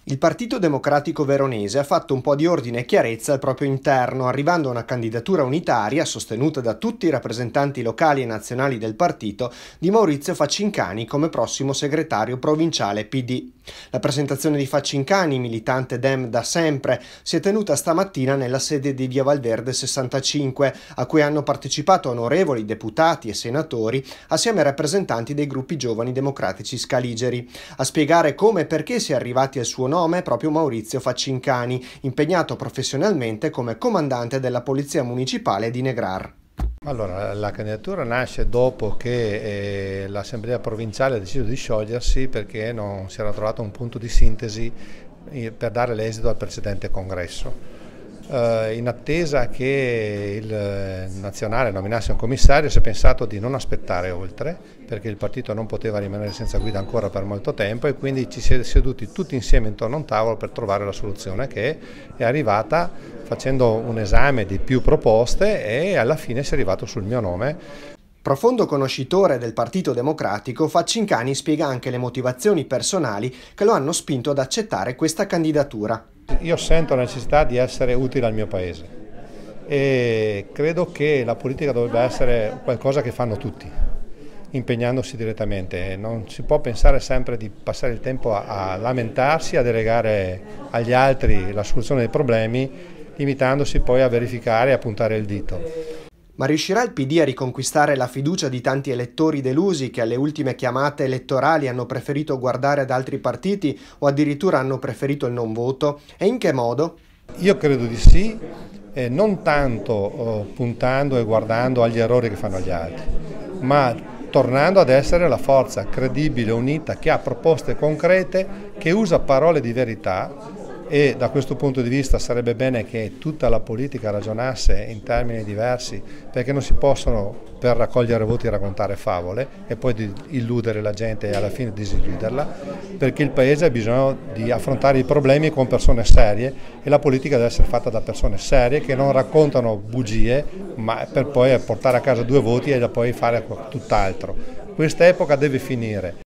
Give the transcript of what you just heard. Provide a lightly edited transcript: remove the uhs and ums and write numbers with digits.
Il Partito Democratico Veronese ha fatto un po' di ordine e chiarezza al proprio interno, arrivando a una candidatura unitaria, sostenuta da tutti i rappresentanti locali e nazionali del partito, di Maurizio Faccincani come prossimo segretario provinciale PD. La presentazione di Faccincani, militante Dem da sempre, si è tenuta stamattina nella sede di Via Valverde 65, a cui hanno partecipato onorevoli deputati e senatori, assieme ai rappresentanti dei gruppi giovani democratici scaligeri. A spiegare come e perché si è arrivati al suo nome è proprio Maurizio Faccincani, impegnato professionalmente come comandante della Polizia Municipale di Negrar. Allora, la candidatura nasce dopo che l'Assemblea provinciale ha deciso di sciogliersi perché non si era trovato un punto di sintesi per dare l'esito al precedente congresso. In attesa che il nazionale nominasse un commissario si è pensato di non aspettare oltre, perché il partito non poteva rimanere senza guida ancora per molto tempo, e quindi ci si è seduti tutti insieme intorno a un tavolo per trovare la soluzione, che è arrivata facendo un esame di più proposte, e alla fine si è arrivato sul mio nome. Profondo conoscitore del Partito Democratico, Faccincani spiega anche le motivazioni personali che lo hanno spinto ad accettare questa candidatura. Io sento la necessità di essere utile al mio paese e credo che la politica dovrebbe essere qualcosa che fanno tutti, impegnandosi direttamente. Non si può pensare sempre di passare il tempo a lamentarsi, a delegare agli altri la soluzione dei problemi, limitandosi poi a verificare e a puntare il dito. Ma riuscirà il PD a riconquistare la fiducia di tanti elettori delusi che alle ultime chiamate elettorali hanno preferito guardare ad altri partiti o addirittura hanno preferito il non voto? E in che modo? Io credo di sì, non tanto puntando e guardando agli errori che fanno gli altri, ma tornando ad essere la forza credibile, unita, che ha proposte concrete, che usa parole di verità. E da questo punto di vista sarebbe bene che tutta la politica ragionasse in termini diversi, perché non si possono per raccogliere voti raccontare favole e poi illudere la gente e alla fine disilluderla, perché il Paese ha bisogno di affrontare i problemi con persone serie e la politica deve essere fatta da persone serie che non raccontano bugie ma per poi portare a casa 2 voti e poi fare tutt'altro. Questa epoca deve finire